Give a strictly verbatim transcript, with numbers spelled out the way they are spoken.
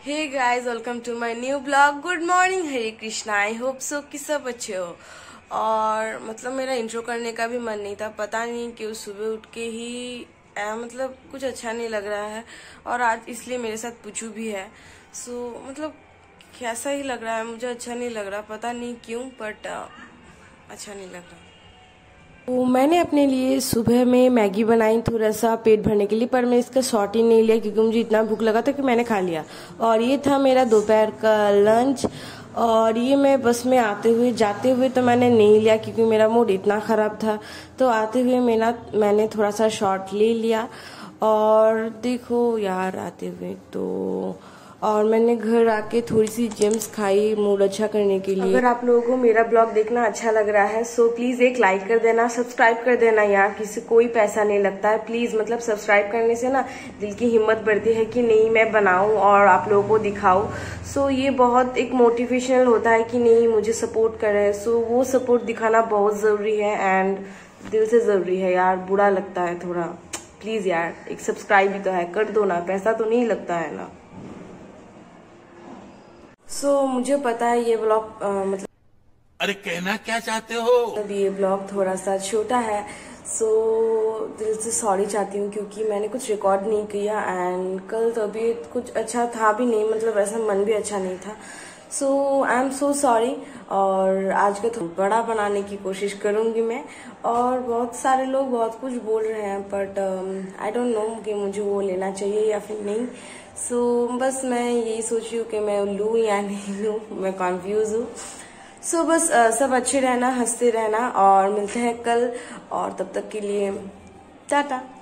Hey guys, welcome to my new blog. Good morning, Hare Krishna. I hope so कि सब अच्छे हो। और मतलब मेरा इंट्रो करने का भी मन नहीं था, पता नहीं क्यों सुबह उठ के ही आ, मतलब कुछ अच्छा नहीं लग रहा है। और आज इसलिए मेरे साथ पूछू भी है। सो मतलब कैसा ही लग रहा है, मुझे अच्छा नहीं लग रहा, पता नहीं क्यों, बट अच्छा नहीं लग रहा। तो मैंने अपने लिए सुबह में मैगी बनाई थोड़ा सा पेट भरने के लिए, पर मैं इसका शॉर्ट ही नहीं लिया क्योंकि मुझे इतना भूख लगा था कि मैंने खा लिया। और ये था मेरा दोपहर का लंच। और ये मैं बस में आते हुए जाते हुए तो मैंने नहीं लिया क्योंकि मेरा मूड इतना ख़राब था। तो आते हुए मेरा मैंने थोड़ा सा शॉर्ट ले लिया। और देखो यार, आते हुए तो और मैंने घर आके थोड़ी सी जेम्स खाई मूड अच्छा करने के लिए। अगर आप लोगों को मेरा ब्लॉग देखना अच्छा लग रहा है सो प्लीज एक लाइक कर देना, सब्सक्राइब कर देना यार, किसी कोई पैसा नहीं लगता है। प्लीज मतलब सब्सक्राइब करने से ना दिल की हिम्मत बढ़ती है कि नहीं मैं बनाऊं और आप लोगों को दिखाऊं। सो ये बहुत एक मोटिवेशनल होता है कि नहीं मुझे सपोर्ट करे। सो वो सपोर्ट दिखाना बहुत जरूरी है एंड दिल से जरूरी है यार, बुरा लगता है थोड़ा। प्लीज यार एक सब्सक्राइब भी तो है, कर दो ना, पैसा तो नहीं लगता है ना। सो so, मुझे पता है ये ब्लॉग मतलब अरे कहना क्या चाहते हो? मतलब ये ब्लॉग थोड़ा सा छोटा है। सो so, दिल से सॉरी चाहती हूँ क्योंकि मैंने कुछ रिकॉर्ड नहीं किया एंड कल तबीयत कुछ अच्छा था भी नहीं, मतलब ऐसा मन भी अच्छा नहीं था। So I am so sorry. और आज का तो बड़ा बनाने की कोशिश करूंगी मैं। और बहुत सारे लोग बहुत कुछ बोल रहे हैं बट आई डोंट नो कि मुझे वो लेना चाहिए या फिर नहीं। सो so, बस मैं यही सोच रही हूँ कि मैं लूँ या नहीं लूँ, मैं कॉन्फ्यूज हूँ। सो so, बस uh, सब अच्छे रहना, हंसते रहना और मिलते हैं कल। और तब तक के लिए टाटा।